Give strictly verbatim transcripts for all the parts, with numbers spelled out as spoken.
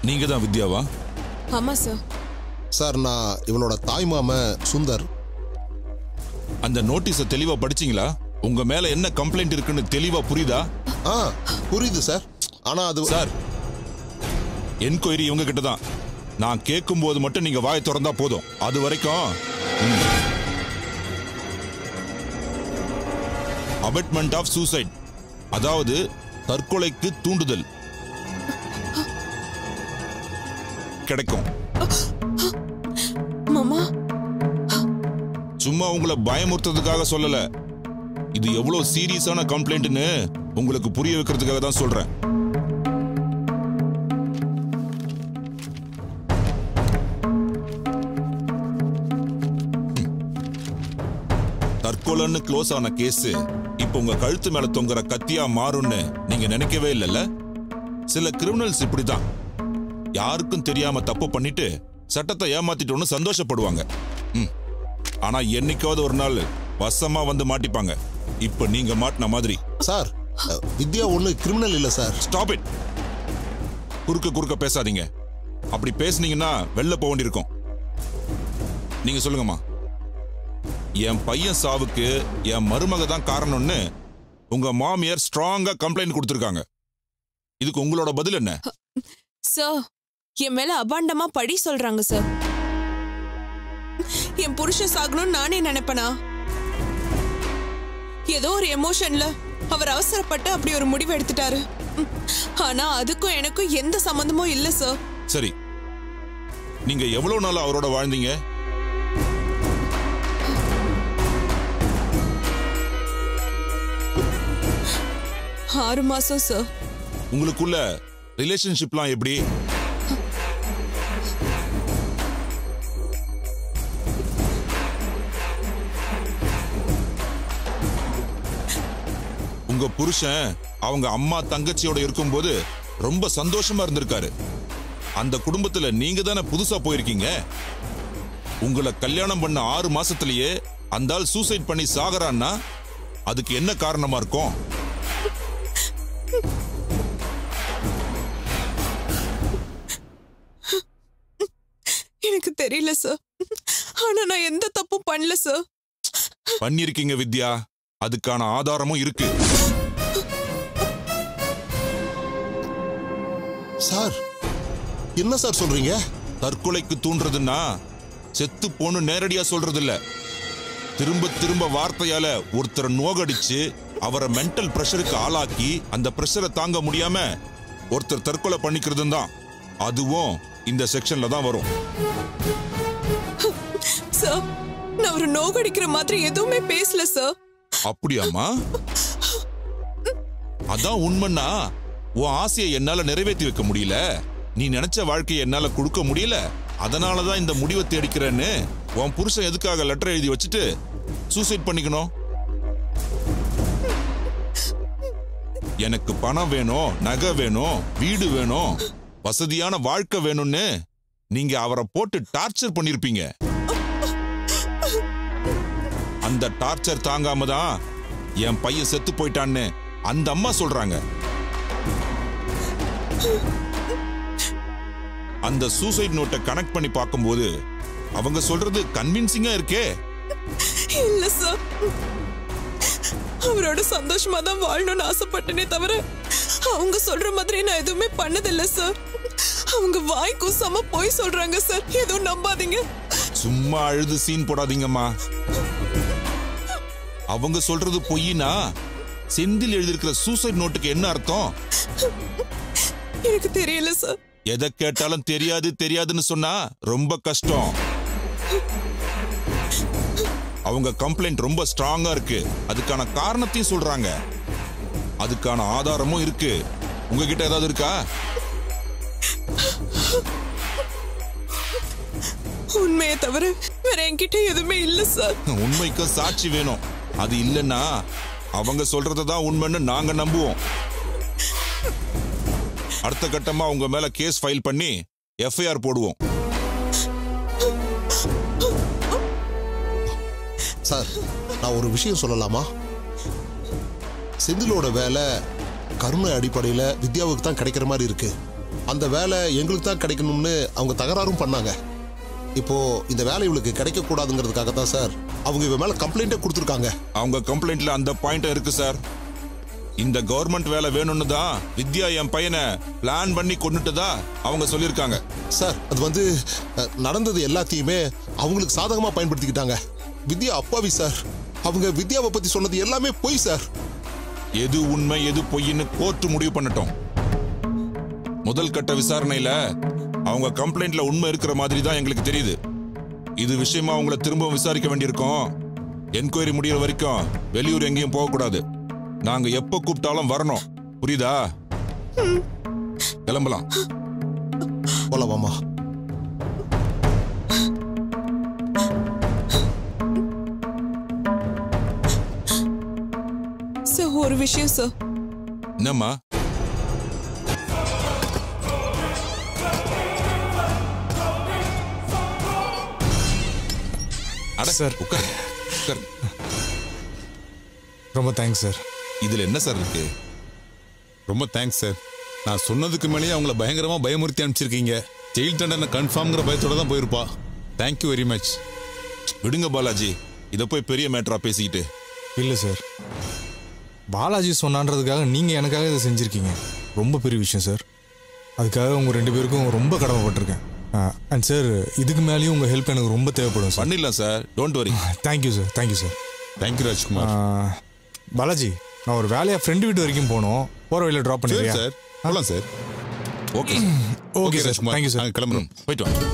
நீங்க தான் வித்யாவா? ஆமா சார். சார், நான் இவனோட தாய் மாமா சுந்தர். அந்த நோட்டீஸை தெளிவா படிச்சீங்களா? உங்க மேல என்ன கம்ப்ளைண்ட் இருக்குன்னு தெளிவா புரியுதா? ஆ, புரியுது சார். ஆனா அது சார், என்கொயரி இவங்க கிட்ட தான். நான் கேட்கும் போது மட்டும் நீங்க வாயை திறந்தா போதும். அது வரைக்கும் அபெட்மெண்ட் ஆஃப் சூசைட், அதாவது தற்கொலைக்கு தூண்டுதல் கிடைக்கும். மாமா, சும்மா உங்களை பயமுறுத்துறதுக்காக சொல்லல. இது எவ்வளவு சீரியஸான கம்ப்ளைண்ட்னு உங்களுக்கு புரிய வைக்கிறதுக்காக தான் சொல்றேன். தற்கொலைன்னு க்ளோஸ் ஆன கேஸ் இப்ப உங்க கழுத்து மேல தொங்குற கத்தியா மாறும்னு நீங்க நினைக்கவே இல்லைல்ல? சில கிரிமினல்ஸ் இப்படிதான் யாருக்கும் தெரியாம தப்பு பண்ணிட்டு சட்டத்தை ஏமாத்திட்டோன்னு சந்தோஷப்படுவாங்க. ஆனா என்னைக்காவது ஒரு நாள் வசமா வந்து மாட்டிப்பாங்க. இப்ப நீங்க மாட்டின மாதிரி. சார், வித்யா ஒண்ணு கிரிமினல் இல்ல சார். Stop it. குறுக்க குறுக்க பேசாதீங்க. அப்படி பேசுனீங்கன்னா வெளில போக வேண்டியிருக்கும். நீங்க சொல்லுங்கம்மா. என் பையன் சாவுக்கு என் மருமக தான் காரணம்னு உங்க மாமியார் ஸ்ட்ராங்கா கம்ப்ளைண்ட் கொடுத்திருக்காங்க. இதுக்கு உங்களோட பதில் என்ன? சார், என் மேல அபாண்டமா பழி சொல்றாங்க சார். என் புருஷன் சாகணும்னு நானே நினைப்பனா? ஏதோ ஒரு எமோஷன்ல அவர் அவசரப்பட்டு அப்படி ஒரு முடிவு எடுத்துட்டாரு. ஆனா அதுக்கும் எனக்கும் எந்த சம்பந்தமும் இல்ல சார். சரி, நீங்க எவ்வளவு நாள் அவரோட வாழ்ந்தீங்க? ஆறு மாசம் சார். உங்களுக்குள்ள ரிலேஷன்ஷிப்லாம் எப்படி? உங்க புருஷன் அவங்க அம்மா தங்கச்சியோட இருக்கும்போது ரொம்ப சந்தோஷமா இருந்திருக்காரு. அந்த குடும்பத்துல நீங்க தானே புதுசா போயிருக்கீங்க. உங்களை கல்யாணம் பண்ண ஆறு மாசத்திலேயே அந்த ஆள் சூசைட் பண்ணி சாகறான்னா அதுக்கு என்ன காரணமா இருக்கும்? எனக்கு தெரியல சார். ஆனா நான் எந்த தப்பும் பண்ணல சார். பண்ணிருக்கீங்க வித்யா. அதுக்கான ஆதாரமும் இருக்கு. சார், என்ன சார் சொல்றீங்க? தற்கொலைக்கு தூண்டுறதுன்னா செத்து போன்னு நேரடியா சொல்றது இல்ல. திரும்ப திரும்ப வார்த்தையால ஒருத்தரை நோகடிச்சு அவரை மென்டல் பிரஷருக்கு ஆளாக்கி அந்த பிரஷரை தாங்க முடியாம ஒருத்தர் தற்கொலை பண்ணிக்கிறது தான். அதுவும் இந்த செக்ஷன்ல தான் வரும். சார், நான் ஒரு நோகடிக்கிற மாதிரி எதுவுமே பேசல சார். அப்படியாமா? அதான் உண்மைன்னா உன் ஆசையை என்னால நிறைவேற்றி வைக்க முடியல. நீ நினைச்ச வாழ்க்கையை என்னால கொடுக்க முடியல. அதனாலதான் இந்த முடிவை தேடிக்கிறேன்னு உன் புருஷன் எதுக்காக லெட்டர் எழுதி வச்சுட்டு சூசைட் பண்ணிக்கணும்? எனக்கு பணம் வேணும், நகை வேணும், வீடு வேணும், வசதியான வாழ்க்கை வேணும்னு நீங்க அவரை போட்டு டார்ச்சர் பண்ணிருப்பீங்க. அந்த டார்ச்சர் தாங்காம தான் என் பையன் செத்து போயிட்டான்னு அந்த அம்மா சொல்றாங்க. அந்த சூசைட் நோட்டை கனெக்ட் பண்ணி பார்க்கும்போது அவங்க சொல்றது கன்வின்சிங்கா இருக்கே. இல்ல சார், அவரோட சந்தோஷமா தான் வாழணும்னு ஆசைப்பட்டனே தவிர அவங்க சொல்ற மாதிரி நான் எதுவுமே பண்ணதில்லை சார். அவங்க வாய்க்கும் சம போய் சொல்றாங்க சார். எதுவும் நம்பாதீங்க. சும்மா அழுது சீன் போடாதீங்கம்மா. அவங்க சொல்றது பொய்னா செந்தில் எழுதியிருக்கிற சூசைட் நோட்டுக்கு என்ன அர்த்தம்? எனக்கு தெரியல சார். எதை கேட்டாலும் தெரியாது தெரியாதுன்னு சொன்னா ரொம்ப கஷ்டம். அவங்க கம்ப்ளைண்ட் ரொம்ப ஸ்ட்ராங்கா இருக்கு. அதுக்கான காரணத்தையும் சொல்றாங்க. அதுக்கான ஆதாரமும் இருக்கு. உங்ககிட்ட ஏதாவது இருக்கா? உண்மையை தவிர வேற என்கிட்ட எதுவுமே இல்ல சார். உண்மைக்கு சாட்சி வேணும். அது இல்லைன்னா அவங்க சொல்றதான் உண்மைன்னு நாங்க நம்புவோம். அடுத்த கட்டமா உங்க மேல கேஸ் ஃபைல் பண்ணி எஃப்ஐஆர் போடுவோம். சார், நான் ஒரு விஷயம் சொல்லலாமா? செந்திலோட வேலை கருணை அடிப்படையில் வித்யாவுக்கு தான் கிடைக்கிற மாதிரி இருக்கு. அந்த வேலை எங்களுக்கு தான் கிடைக்கணும்னு அவங்க தகராறும் பண்ணாங்க. இப்போ இந்த வேலை இவளுக்கு கிடைக்க கூடாதுங்கிறதுக்காக தான் சார் அவங்க இவ மேல கம்ப்ளைண்டே கொடுத்துருக்காங்க. அவங்க கம்ப்ளைண்ட்ல அந்த பாயிண்ட் இருக்கு சார். இந்த கவர்மெண்ட் வேலை வேணும்னு தான் வித்யா என் பையனை பிளான் பண்ணி கொண்டுட்டதா அவங்க சொல்லியிருக்காங்க. சார் அது வந்து நடந்தது எல்லாத்தையுமே அவங்களுக்கு சாதகமா பயன்படுத்திக்கிட்டாங்க. வித்யா அப்பாவி சார். அவங்க வித்யாவை பத்தி சொன்னது எல்லாமே பொய் சார். எது உண்மை எது பொய்ன்னு கோர்ட் முடிவு பண்ணட்டும். முதல் கட்ட விசாரணையில அவங்க கம்ப்ளைண்ட்ல உண்மை இருக்கிற மாதிரி தான் எங்களுக்கு தெரியுது. இது விஷயமா அவங்கள திரும்பவும் விசாரிக்க வேண்டியிருக்கோம். என்கொயரி முடிகிற வரைக்கும் வெளியூர் எங்கேயும் போகக்கூடாது. நாங்க எப்ப கூப்பிட்டாலும் வரணும். புரியுதா? கிளம்பலாம். போலாமா? சார் ஒரு விஷயம் சார். என்னம்மா? அட சார் உட்கார் உட்கார். ரொம்ப தேங்க்ஸ் சார். இதுல என்ன சார் இருக்கு? ரொம்ப தேங்க்ஸ் சார். நான் சொன்னதுக்கு மேலேயே அவங்கள பயங்கரமா பயமுறுத்தி அனுப்பிச்சிருக்கீங்க. ஜெயில் தண்டனை கன்ஃபார்ம்ங்கிற பயத்தோட தான் போயிருப்பா. Thank you very much. விடுங்க பாலாஜி, இதை போய் பெரிய மேட்டரா பேசிக்கிட்டு. இல்லை சார், பாலாஜி சொன்னான்றதுக்காக நீங்கள் எனக்காக இதை செஞ்சுருக்கீங்க. ரொம்ப பெரிய விஷயம் சார். அதுக்காக உங்கள் ரெண்டு பேருக்கும் ரொம்ப கடமைப்பட்டிருக்கேன். அண்ட் சார் இதுக்கு மேலேயும் உங்கள் ஹெல்ப் எனக்கு ரொம்ப தேவைப்படும் சார். பண்ணிடலாம் sir, don't worry. Thank you sir. Thank you sir. Thank you Rajkumar. Balaji, நான் ஒரு வேலையாக ஃப்ரெண்டு வீட்டு வரைக்கும் போனோம். போகிற வழியில் ட்ராப் பண்ணிடுறேன் சார். போகலாம் sir. Okay okay sir. Thank you sir. நாங்கள் கிளம்புறோம். போயிட்டு வாங்க.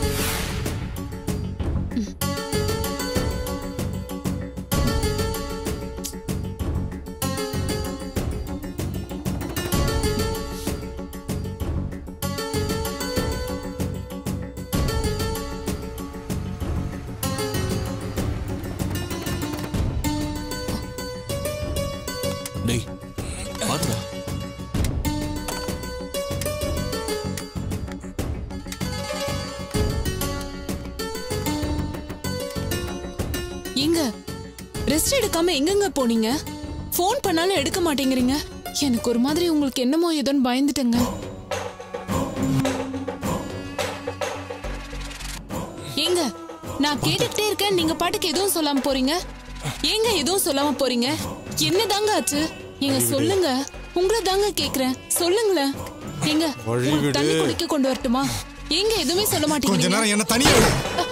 டேய் பாத்துடா. எங்க ரெஸ்ட் எடுக்காம எங்கங்க போனீங்க? போன் பண்ணாலும் எடுக்க மாட்டேங்கிறீங்க. எனக்கு ஒரு மாதிரி உங்களுக்கு என்னமோ ஏதோன்னு பயந்துட்டேங்க. ஏங்க நான் கேட்டுக்கிட்டே இருக்கேன், நீங்க பாட்டுக்கு எதுவும் சொல்லாம போறீங்க. ஏங்க எதுவும் சொல்லாம போறீங்க? என்னதாங்க ஆச்சு? எங்க சொல்லுங்க, உங்களை தாங்க கேக்குறேன், சொல்லுங்களேன். எங்க தண்ணி குடிக்க கொண்டு வரட்டுமா? எங்க எதுவுமே சொல்ல மாட்டீங்க. கொஞ்ச நேரம் என்ன தனியா விடு.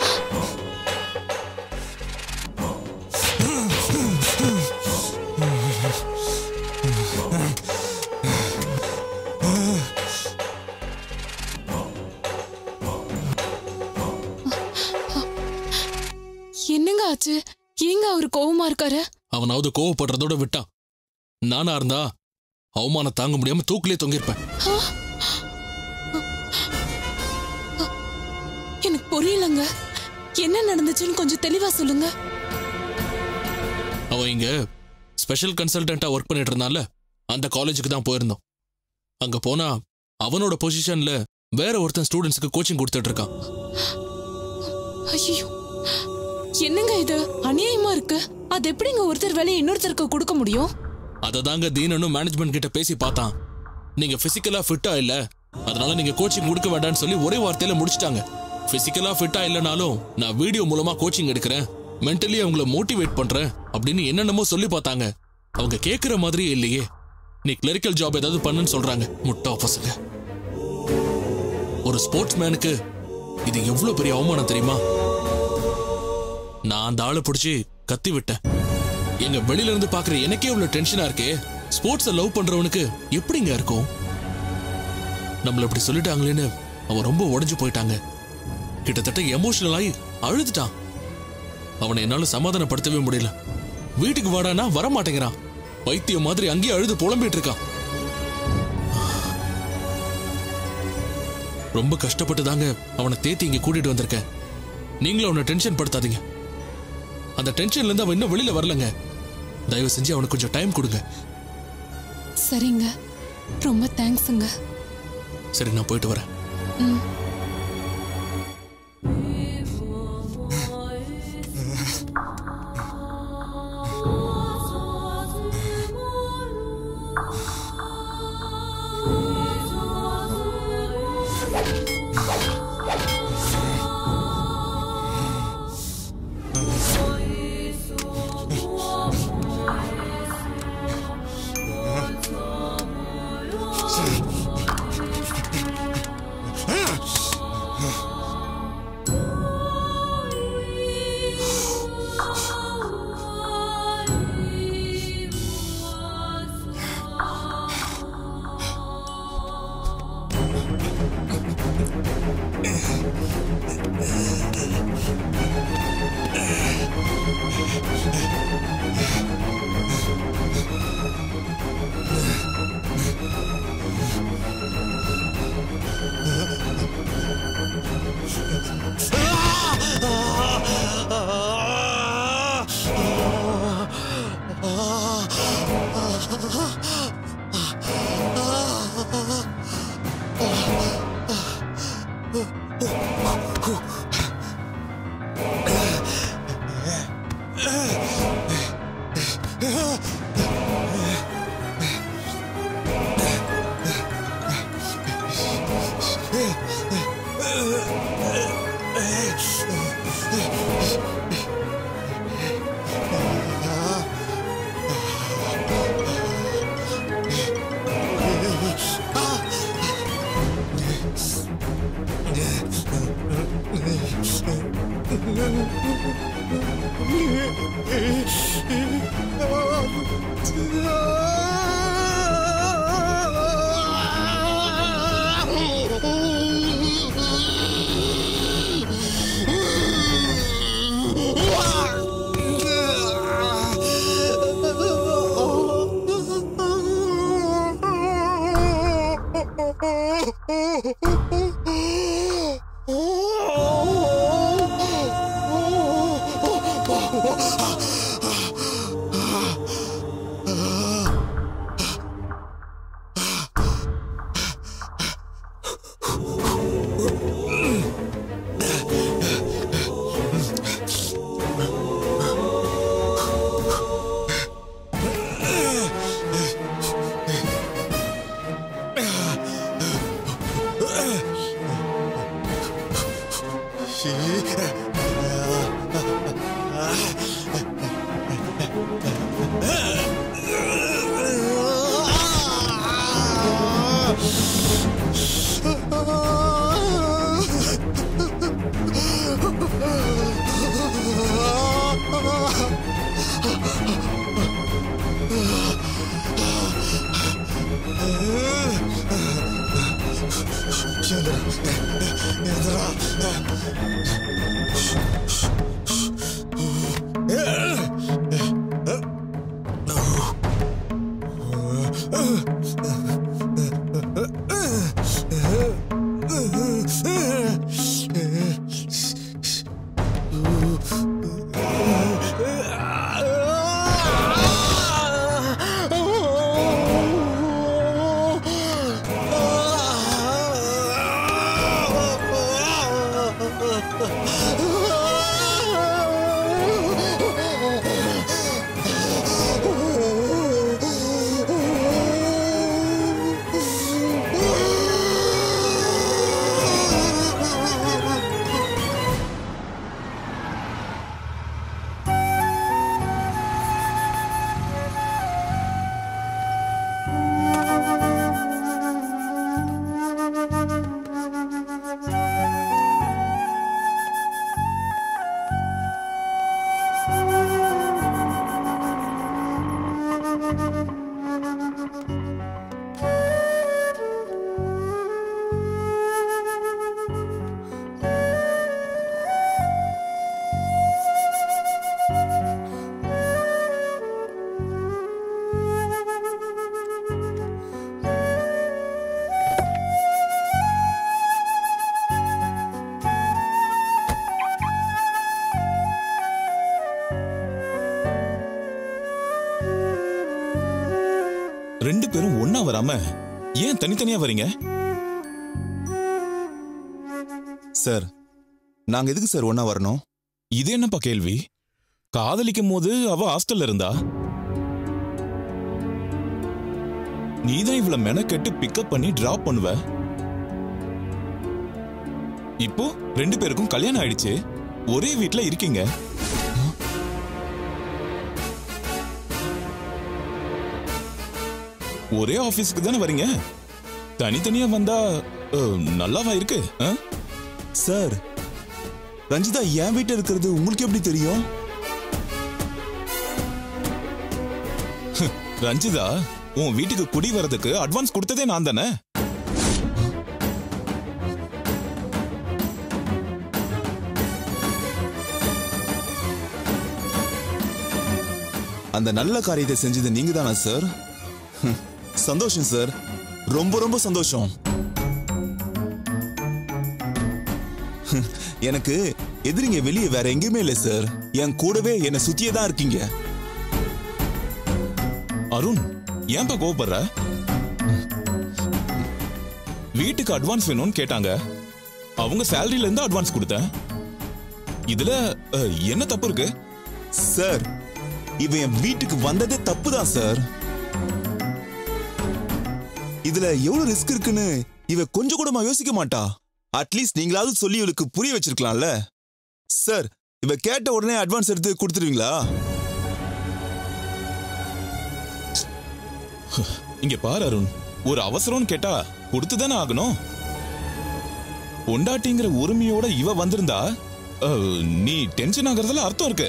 என்னங்க ஆச்சு? ஏங்க அவரு கோவமா இருக்காரு? அவனாவது கோவப்படுறதோட விட்டான். நானா இருந்தா அவமானம் தாங்க முடியாம தூக்கிலே தொங்கிருப்பேன். எனக்கு புரியலங்க, என்ன நடந்துச்சுன்னு கொஞ்சம் தெளிவா சொல்லுங்க. அவன் இங்க ஸ்பெஷல் கன்சல்டன்டா ஒர்க் பண்ணிட்டு இருந்தான்ல, அந்த காலேஜுக்கு தான் போயிருந்தோம். அங்க போனா அவனோட பொசிஷன்ல வேற ஒருத்தன் ஸ்டூடெண்ட்ஸ்க்கு கோச்சிங் கொடுத்துட்டு இருக்கான். ஐயோ, என்னங்க இது அநியாயமா இருக்கு. அது எப்படிங்க ஒருத்தர் வேலையை இன்னொருத்தருக்கு கொடுக்க முடியும்? அததாங்க தீனனும் மேனேஜ்மெண்ட் கிட்ட பேசி பார்த்தான். நீங்க பிசிக்கலா ஃபிட்டா இல்ல, அதனால நீங்க கோச்சிங் கொடுக்க வேண்டாம்னு சொல்லி ஒரே வார்த்தையில முடிச்சிட்டாங்க. பிசிக்கலா ஃபிட்டா இல்லனாலும் நான் வீடியோ மூலமா கோச்சிங் எடுக்கிறேன், மென்டலி அவங்கள மோட்டிவேட் பண்றேன் அப்படின்னு என்னென்னமோ சொல்லி பார்த்தாங்க. அவங்க கேட்கிற மாதிரியே இல்லையே. நீ கிளரிக்கல் ஜாப் ஏதாவது பண்ணுன்னு சொல்றாங்க. முட்டா பசங்க. ஒரு ஸ்போர்ட்ஸ் மேனுக்கு இது எவ்வளவு பெரிய அவமானம் தெரியுமா? நான் அந்த ஆளை பிடிச்சி கத்தி விட்டேன். எங்க வெளியில இருந்து பாக்குற எனக்கே இவ்வளவு டென்ஷனா இருக்கே, ஸ்போர்ட்ஸை லவ் பண்றவனுக்கு எப்படிங்க இருக்கும்? நம்மள இப்படி சொல்லிட்டாங்களேன்னு அவன் ரொம்ப உடைஞ்சு போயிட்டாங்க. கிட்டத்தட்ட எமோஷனல் ஆகி அழுதுட்டான். அவனை என்னால சமாதானப்படுத்தவே முடியல. வீட்டுக்கு வாடானா வர மாட்டேங்கிறான். பைத்தியம் மாதிரி அங்கேயே அழுது புலம்பிட்டு இருக்கான். ரொம்ப கஷ்டப்பட்டு தாங்க அவனை தேத்தி இங்க கூட்டிட்டு வந்திருக்கேன். நீங்களும் அவனை டென்ஷன் படுத்தாதீங்க. அந்த டென்ஷன்ல இருந்து அவன் இன்னும் வெளியில வரலங்க. தயவு செஞ்சு அவனுக்கு கொஞ்சம் டைம் கொடுங்க. சரிங்க, ரொம்ப தேங்க்ஸ்ங்க. சரி, நான் போயிட்டு வரேன். ரெண்டு பேரும் ஒண்ணா வராம ஏன் தனித்தனியா வரீங்க? சார், நாங்க எதுக்கு சார் ஒண்ணா வரணும்? இது என்னப்பா கேள்வி? காதலிக்கும் போது அவ ஹாஸ்டல்ல இருந்தா, நீதான் இவ்வளவு மெனக்கெட்டு பிக்கப் பண்ணி டிராப் பண்ணுவ. இப்போ ரெண்டு பேருக்கும் கல்யாணம் ஆயிடுச்சு, ஒரே வீட்ல இருக்கீங்க. ஒரே ஆபீஸ்க்கு தானே வரீங்க, தனித்தனியா வந்தா நல்லாவா இருக்கு? சார், ரஞ்சிதா என் வீட்டுல இருக்கிறது உங்களுக்கு எப்படி தெரியும்? ரஞ்சிதா உன் வீட்டுக்கு குடி வரதுக்கு அட்வான்ஸ் கொடுத்ததே நான் தானே. அந்த நல்ல காரியத்தை செஞ்சது நீங்க தானா சார்? சந்தோஷம் சார், ரொம்ப ரொம்ப சந்தோஷம். எனக்கு எதிரிங்க வெளியே வேற எங்கேயுமே இல்லை சார், என் கூடவே என்னை சுத்தியே தான் இருக்கீங்க. அருண், ஏன்பா கோபப்படுற? வீட்டுக்கு அட்வான்ஸ் வேணும்னு கேட்டாங்க, அவங்க சேலரியில இருந்து அட்வான்ஸ் கொடுத்தேன். இதுல என்ன தப்பு இருக்கு? சார், இவன் என் வீட்டுக்கு வந்ததே தப்பு தான் சார். இதுல எவ்வளவு ரிஸ்க் இருக்குன்னு இவ கொஞ்சம் கூடமா யோசிக்க மாட்டா. அட்லீஸ்ட் நீங்களாவது சொல்லி இவளுக்கு புரிய வச்சிருக்கலாம்ல. சார், இவ கேட்ட உடனே அட்வான்ஸ் எடுத்து கொடுத்துருவீங்களா? இங்க பாரு அருண், ஒரு அவசரம்னு கேட்டா கொடுத்துதானே ஆகணும். பொண்டாட்டிங்கிற உரிமையோட இவ வந்திருந்தா நீ டென்ஷன் ஆகுறதுல அர்த்தம் இருக்கு.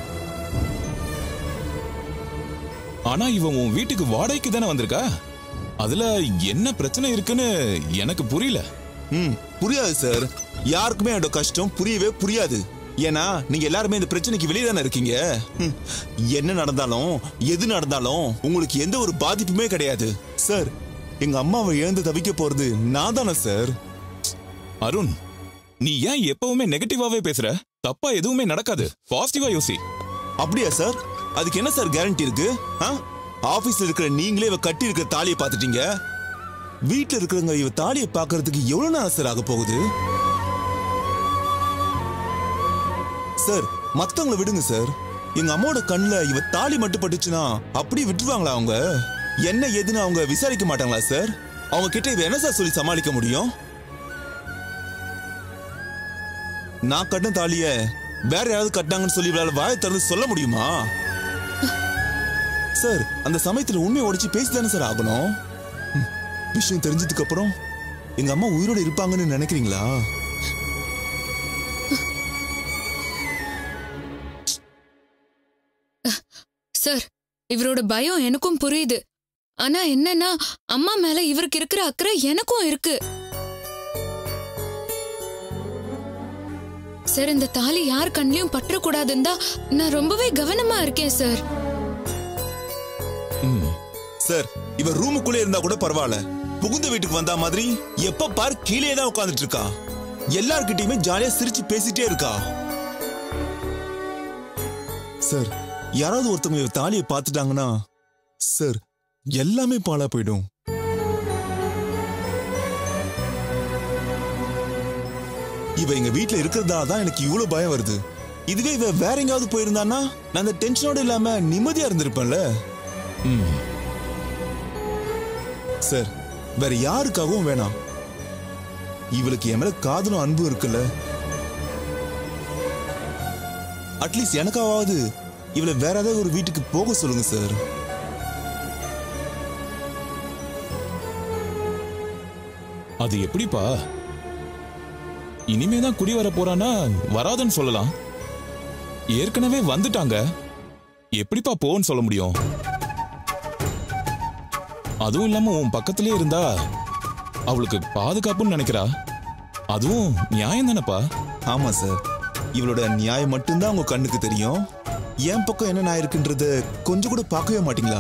ஆனா இவன் உன் வீட்டுக்கு வாடகைக்கு தானே வந்திருக்கா, அதுல என்ன பிரச்சனை இருக்குன்னு எனக்கு புரியல. ம் புரியாது சார், யாருக்குமே என்னோட கஷ்டம் புரியவே புரியாது. ஏன்னா நீங்க எல்லாருமே இந்த பிரச்சனைக்கு வெளியே தானே இருக்கீங்க. என்ன நடந்தாலும் எது நடந்தாலும் உங்களுக்கு எந்த ஒரு பாதிப்புமே கிடையாது சார். எங்க அம்மாவை இழந்து தவிக்க போறது நான் தானே சார். அருண், நீ ஏன் எப்பவுமே நெகட்டிவாவே பேசுற? தப்பா எதுவுமே நடக்காது, பாசிட்டிவா யோசி. அப்படியா சார்? அதுக்கு என்ன சார் கேரண்டி இருக்கு? ஆபீஸ்ல இருக்கிற நீங்களே இவ கட்டி இருக்கிற தாலியை பார்த்துட்டீங்க, வீட்டுல இருக்கிறவங்க இவ தாலியை பார்க்கறதுக்கு எவ்வளவு நேரம் சார் ஆக போகுது? சார், மத்தவங்களை விடுங்க சார், எங்க அம்மாவோட கண்ணுல இவ தாலி மட்டும் பட்டுச்சுன்னா அப்படியே விட்டுருவாங்களா? அவங்க என்ன ஏதுன்னு அவங்க விசாரிக்க மாட்டாங்களா சார்? அவங்க கிட்ட இவ என்ன சார் சொல்லி சமாளிக்க முடியும்? நான் கட்டின தாலிய வேற யாராவது கட்டினாங்கன்னு சொல்லி இவளால வாயை திறந்து சொல்ல முடியுமா? சார், அந்த சமயத்துல உண்மையை உடைச்சு பேசிதானே சார் ஆகணும். விஷயம் தெரிஞ்சதுக்கு அப்புறம் எங்க அம்மா உயிரோட இருப்பாங்கன்னு நினைக்கிறீங்களா? சார், இவரோட பயம் எனக்கும் புரியுது. ஆனா என்னன்னா, அம்மா மேல இவருக்கு இருக்கிற அக்கறை எனக்கும் இருக்கு. சார், இந்த தாலி யார் கண்ணிலையும் பற்றக்கூடாதுன்னு தான் நான் ரொம்பவே கவனமா இருக்கேன் சார். சார், இவ ரூமுக்குள்ளே இருந்தா கூட பரவாயில்ல, புகுந்த வீட்டுக்கு வந்தா மாதிரி எப்ப பார் கீழே தான் உட்கார்ந்துட்டு இருக்கா. எல்லார்கிட்டயுமே ஜாலியா சிரிச்சு பேசிட்டே இருக்கா. சார், யாராவது ஒருத்தவங்க இவ தாலியை பார்த்துட்டாங்கன்னா சார் எல்லாமே பாழா போயிடும். இவ எங்க வீட்டுல இருக்கிறதா தான் எனக்கு இவ்வளவு பயம் வருது. இதுவே இவ வேற எங்காவது போயிருந்தான்னா நான் அந்த டென்ஷனோட இல்லாம நிம்மதியா இருந்திருப்பேன்ல. சார், வேற யாருக்காகவும் வேணாம், இவளுக்கு என் மேல காதலும் அன்பும் இருக்குல்ல, அட்லீஸ்ட் எனக்காவது இவளை வேற ஏதாவது ஒரு வீட்டுக்கு போக சொல்லுங்க சார். அது எப்படிப்பா? இனிமேதான் குடி வர போறானா வராதுன்னு சொல்லலாம். ஏற்கனவே வந்துட்டாங்க, எப்படிப்பா போன்னு சொல்ல முடியும்? அதுவும் இல்லாம உன் பக்கத்திலே இருந்தா அவளுக்கு பாதுகாப்புன்னு நினைக்கிறா, அதுவும் நியாயம் தானப்பா? ஆமா சார், இவளோட நியாயம் மட்டும்தான் உங்க கண்ணுக்கு தெரியும். என் பக்கம் என்ன நான் இருக்குன்றத கொஞ்சம் கூட பார்க்கவே மாட்டீங்களா?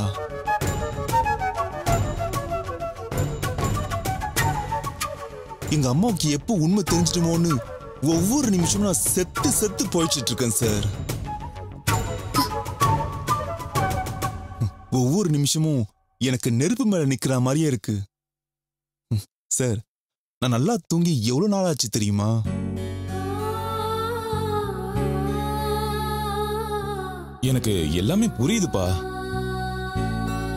எங்க அம்மாவுக்கு எப்போ உண்மை தெரிஞ்சிடுமோன்னு ஒவ்வொரு நிமிஷமும் நான் செத்து செத்து போயிட்டு இருக்கேன் சார். ஒவ்வொரு நிமிஷமும் எனக்கு நெருப்பு மேல நிக்கிற மாதிரியே இருக்கு சார். நான் நல்லா தூங்கி எவ்வளவு நாள் ஆச்சு தெரியுமா? எனக்கு எல்லாமே புரியுதுப்பா.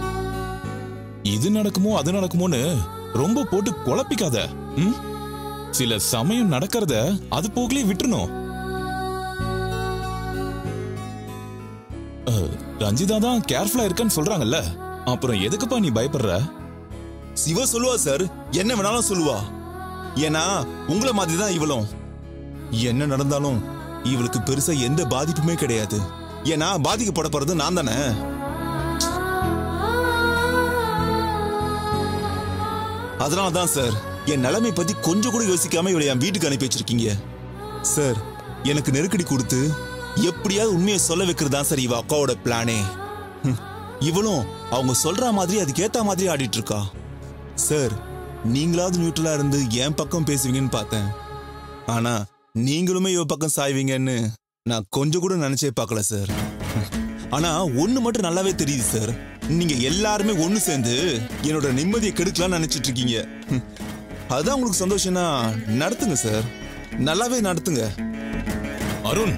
இது நடக்குமோ அது நடக்குமோன்னு ரொம்ப போட்டு குழப்பிக்காத. சில சமயம் நடக்கிறத அது போக்கிலே விட்டுறணும். ரஞ்சிதா தான் கேர்ஃபுல்லா இருக்கன்னு சொல்றாங்கல்ல, அப்புறம் எதுக்குப்பா நீ பயப்படுற? சிவா சொல்லுவா சார், என்ன வேணாலும் சொல்லுவா. ஏன்னா உங்களை மாதிரி தான் இவளும். என்ன நடந்தாலும் இவளுக்கு பெருசா எந்த பாதிப்புமே கிடையாது. ஏன்னா பாதிக்கப்பட போறது நான் தானே. அதனாலதான் சார் என் நிலைமை பத்தி கொஞ்சம் கூட யோசிக்காம இவளை என் வீட்டுக்கு அனுப்பி வச்சிருக்கீங்க சார். எனக்கு நெருக்கடி கொடுத்து எப்படியாவது உண்மையை சொல்ல வைக்கிறதா சார் இவ அக்காவோட பிளானே. இவளும் அவங்க சொல்ற மாதிரி அதுக்கேத்த மாதிரி ஆடிட்டு இருக்கா சார். நீங்களாவது நியூட்ரலா இருந்து என் பக்கம் பேசுவீங்கன்னு பார்த்தேன். ஆனா நீங்களுமே இவ பக்கம் சாய்வீங்கன்னு நான் கொஞ்சம் கூட நினைச்சே பார்க்கல சார். ஆனா ஒண்ணு மட்டும் நல்லாவே தெரியுது சார், நீங்க எல்லாருமே ஒண்ணு சேர்ந்து என்னோட நிம்மதியை கெடுக்கலாம்னு நினைச்சிட்டு இருக்கீங்க. அதான் உங்களுக்கு சந்தோஷம்னா நடத்துங்க சார், நல்லாவே நடத்துங்க. அருண்,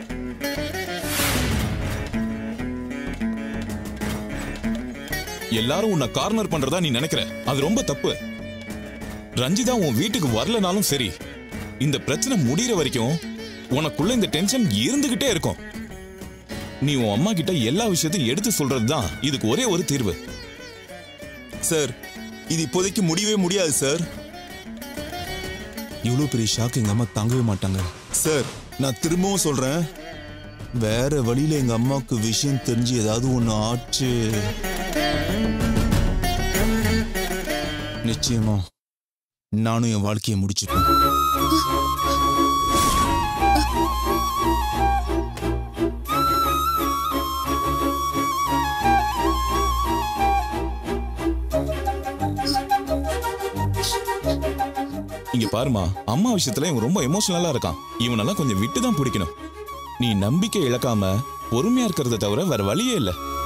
எல்லாரும் உன்னை கார்னர் பண்றதா நீ நினைக்கிற, அது ரொம்ப தப்பு. ரஞ்சிதா உன் வீட்டுக்கு வரலனாலும் சரி, இந்த பிரச்சனை முடிகிற வரைக்கும் உனக்குள்ள இந்த டென்ஷன் இருந்துகிட்டே இருக்கும். நீ உன் அம்மா கிட்ட எல்லா விஷயத்தையும் எடுத்து சொல்றதுதான் இதுக்கு ஒரே ஒரு தீர்வு. சார் இது இப்போதைக்கு முடியவே முடியாது சார். இவ்வளவு பெரிய ஷாக் எங்க அம்மா தாங்கவே மாட்டாங்க சார். நான் திரும்பவும் சொல்றேன், வேற வழியில எங்க அம்மாவுக்கு விஷயம் தெரிஞ்சு ஏதாவது ஒண்ணு ஆச்சு நிச்சயமா நானும் என் வாழ்க்கையை முடிச்சுப்பேன். இங்க பாருமா, அம்மா விஷயத்துல இவன் ரொம்ப எமோஷனலா இருக்கான். இவனெல்லாம் கொஞ்சம் விட்டு தான் பிடிக்கணும். நீ நம்பிக்கை இழக்காம பொறுமையா இருக்கிறத தவிர வேற வழியே இல்லை.